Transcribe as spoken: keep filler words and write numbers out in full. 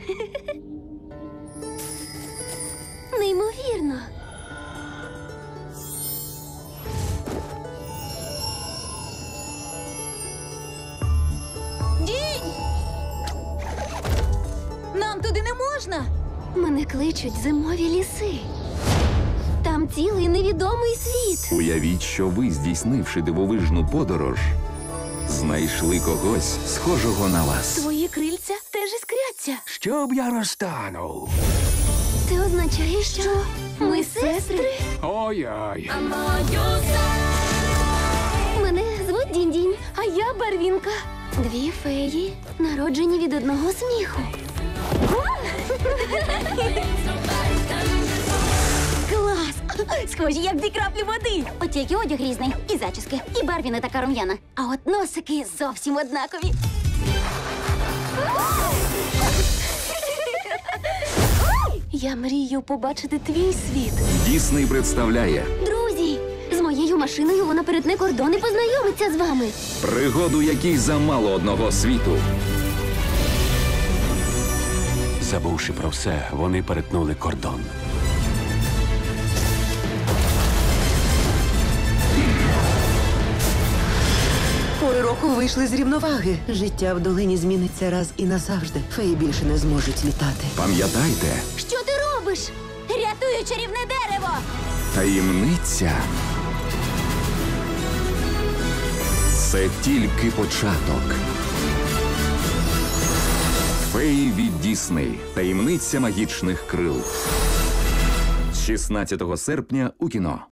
Неймовірно. Дінь! Нам туди не можна. Мене кличуть зимові ліси. Там цілий невідомий світ. Уявіть, що ви, здійснивши дивовижну подорож, знайшли когось, схожого на вас. Твої крильця теж іскряться. Щоб я розтанув. Це означає, що ми сестри. Ой-ой. Мене звуть Дінь-Дінь, а я Барвінка. Дві феї, народжені від одного сміху. Клас! Схожі, як дві краплі води. От тільки одяг різний, і зачіски, і Барбі не така рум'яна. А от носики зовсім однакові. Я мрію побачити твій світ. Дісней представляє Друзі, з моєю машиною вона перетне кордон і познайомиться з вами. пригоду, якій замало одного світу. Забувши про все, вони перетнули кордон. Пори року вийшли з рівноваги. Життя в долині зміниться раз і назавжди. Феї більше не зможуть літати. Пам'ятайте, Що ти робиш? Рятую чарівне дерево! таємниця – це тільки початок. Феї від Дісней. Таємниця магічних крил. З шістнадцятого серпня у кіно.